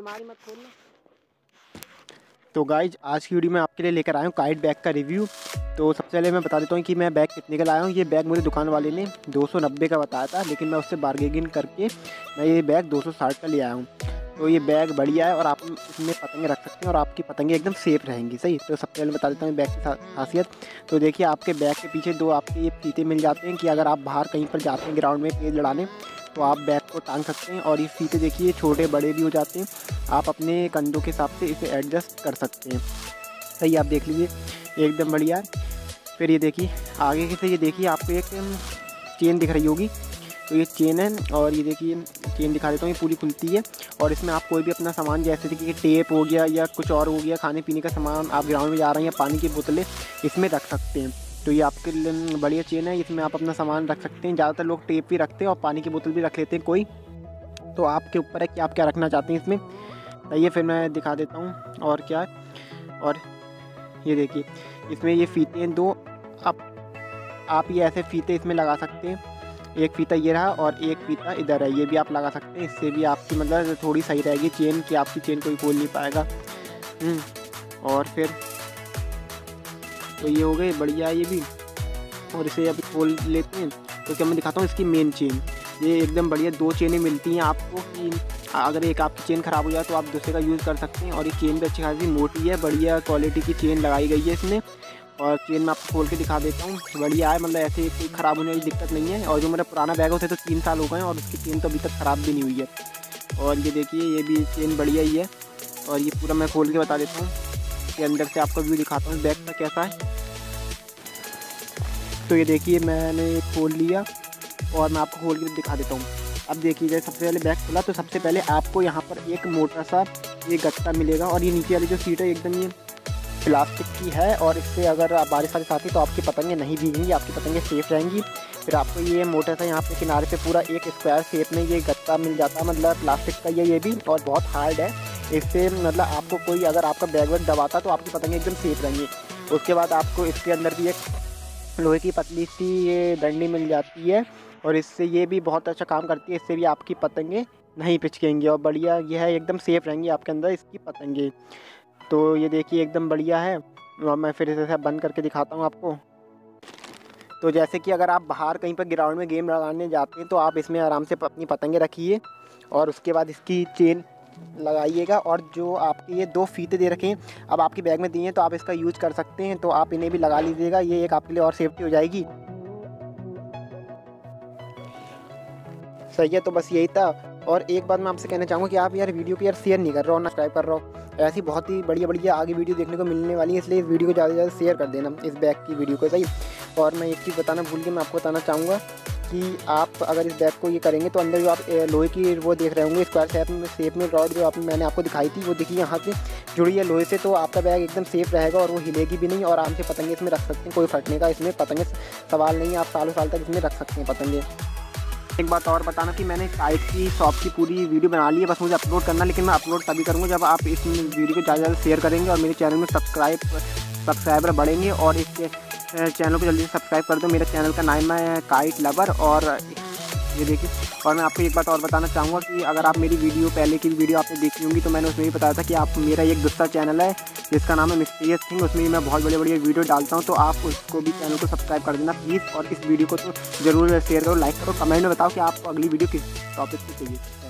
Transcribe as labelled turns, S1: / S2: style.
S1: अलमारी मत खोलना। तो गाइज आज की वीडियो में आपके लिए लेकर आया हूँ काइट बैग का रिव्यू। तो सबसे पहले मैं बता देता हूँ कि मैं बैग कितने का लाया हूँ। ये बैग मुझे दुकान वाले ने 290 का बताया था, लेकिन मैं उससे बार्गेनिंग करके मैं ये बैग 260 का ले आया हूँ। तो ये बैग बढ़िया है और आप इसमें पतंगे रख सकते हैं और आपकी पतंगे एकदम सेफ रहेंगी। सही, तो सबसे पहले बता देता हूँ बैग की खासियत। तो देखिए, आपके बैग के पीछे दो आपके ये फीते मिल जाते हैं कि अगर आप बाहर कहीं पर जाते हैं ग्राउंड में तेज़ लड़ाने, तो आप बैग को टांग सकते हैं। और ये फीते देखिए छोटे बड़े भी हो जाते हैं, आप अपने कंधों के हिसाब से इसे एडजस्ट कर सकते हैं। सही, आप देख लीजिए एकदम बढ़िया है। फिर ये देखिए आगे की से, ये देखिए आपको एक चेन दिख रही होगी, तो ये चेन है। और ये देखिए चेन दिखा देता हूँ, ये पूरी खुलती है और इसमें आप कोई भी अपना सामान जैसे कि टेप हो गया या कुछ और हो गया, खाने पीने का सामान, आप ग्राउंड में जा रहे हैं या पानी की बोतलें इसमें रख सकते हैं। तो ये आपके लिए बढ़िया चेन है, इसमें आप अपना सामान रख सकते हैं। ज़्यादातर लोग टेप भी रखते हैं और पानी की बोतल भी रख लेते हैं कोई, तो आपके ऊपर है कि आप क्या रखना चाहते हैं इसमें। ये फिर मैं दिखा देता हूँ और क्या है। और ये देखिए इसमें ये फीते हैं दो, आप ये ऐसे फीते इसमें लगा सकते हैं। एक फीता ये रहा और एक फीता इधर है, ये भी आप लगा सकते हैं। इससे भी आपकी मतलब थोड़ी सही रहेगी चेन कि आपकी चेन कोई खोल नहीं पाएगा। और फिर तो ये हो गए बढ़िया ये भी। और इसे अभी खोल लेते हैं तो क्या मैं दिखाता हूँ इसकी मेन चेन। ये एकदम बढ़िया दो चेनें मिलती हैं आपको कि अगर एक आपकी चेन ख़राब हो जाए तो आप दूसरे का यूज़ कर सकते हैं। और ये चेन भी अच्छी खासी मोटी है, बढ़िया क्वालिटी की चेन लगाई गई है इसमें। और चेन मैं आपको खोल के दिखा देता हूँ, बढ़िया है, मतलब ऐसे कोई ख़राब होने वाली दिक्कत नहीं है। और जो मेरा पुराना बैग होता है तो 3 साल हो गए और उसकी चेन तो अभी तक ख़राब भी नहीं हुई है। और ये देखिए ये भी चेन बढ़िया ही है। और ये पूरा मैं खोल के बता देता हूँ कि अंदर से आपको व्यू दिखाता हूँ बैग का कैसा है। तो ये देखिए मैंने खोल लिया और मैं आपको खोल के दिखा देता हूँ। अब देखिए जैसे सबसे पहले बैग खुला तो सबसे पहले आपको यहाँ पर एक मोटा सा ये गत्ता मिलेगा। और ये नीचे वाली जो सीट है एकदम ये प्लास्टिक की है और इससे अगर आप बारिश वारिश आती तो आपकी पतंगे नहीं भीगेंगी, आपकी पतंगे सेफ रहेंगी। फिर आपको ये मोटा सा यहाँ पे किनारे पे पूरा एक स्क्वायर शेप में ये गत्ता मिल जाता है, मतलब प्लास्टिक का ये भी, और बहुत हार्ड है। इससे मतलब आपको कोई अगर आपका बैग वैग दबाता तो आपकी पतंगे एकदम सेफ रहेंगी। उसके बाद आपको इसके अंदर भी एक लोहे की पतली सी ये डंडी मिल जाती है और इससे ये भी बहुत अच्छा काम करती है। इससे भी आपकी पतंगे नहीं पिचकेंगी और बढ़िया ये है, एकदम सेफ रहेंगी आपके अंदर इसकी पतंगे। तो ये देखिए एकदम बढ़िया है। और मैं फिर इसे बंद करके दिखाता हूँ आपको। तो जैसे कि अगर आप बाहर कहीं पर ग्राउंड में गेम लगाने जाते हैं तो आप इसमें आराम से अपनी पतंगे रखिए और उसके बाद इसकी चेन लगाइएगा। और जो आपके ये 2 फीते दे रखे हैं अब आपके बैग में दिए हैं तो आप इसका यूज़ कर सकते हैं, तो आप इन्हें भी लगा लीजिएगा, ये एक आपके लिए और सेफ्टी हो जाएगी। सही है, तो बस यही था। और एक बात मैं आपसे कहना चाहूँगा कि आप यार वीडियो को यार शेयर नहीं कर रहे हो ना सब्सक्राइब कर रहे हो। ऐसी बहुत ही बढ़िया आगे वीडियो देखने को मिलने वाली है, इसलिए इस वीडियो को ज़्यादा से ज़्यादा शेयर कर देना, इस बैग की वीडियो को। सही। और मैं एक चीज़ बताना भूल के मैं आपको बताना चाहूँगा कि आप अगर इस बैग को ये करेंगे तो अंदर जो आप लोहे की वो देख रहे होंगे स्क्वायर शेप में रॉड जो मैंने आपको दिखाई थी, वो देखिए यहाँ से जुड़ी है लोहे से, तो आपका बैग एकदम सेफ रहेगा और वो हिलेगी भी नहीं और आराम से पतंगे इसमें रख सकते हैं। कोई फटने का इसमें पतंगे सवाल नहीं है, आप सालों साल तक इसमें रख सकते हैं पतंगे। एक बात और बताना कि मैंने काइट की शॉप की पूरी वीडियो बना ली है, बस मुझे अपलोड करना, लेकिन मैं अपलोड तभी करूँगा जब आप इस वीडियो को ज़्यादा शेयर करेंगे और मेरे चैनल में सब्सक्राइबर बढ़ेंगे। और इस चैनल को जल्दी से सब्सक्राइब कर दो। मेरे चैनल का नाम है काइट लवर। और ये देखिए, और मैं आपको एक बात और बताना चाहूँगा कि अगर आप मेरी वीडियो पहले की वीडियो आपने देखी होंगी तो मैंने उसमें भी बताया था कि आप मेरा एक दूसरा चैनल है जिसका नाम है मिस्टीरियस थिंग, उसमें भी मैं बहुत बढ़िया वीडियो डालता हूँ, तो आप उसको भी चैनल को सब्सक्राइब कर देना प्लीज़। और इस वीडियो को तो ज़रूर शेयर करो, लाइक करो, कमेंट में बताओ कि आपको अगली वीडियो किस टॉपिक पे चाहिए।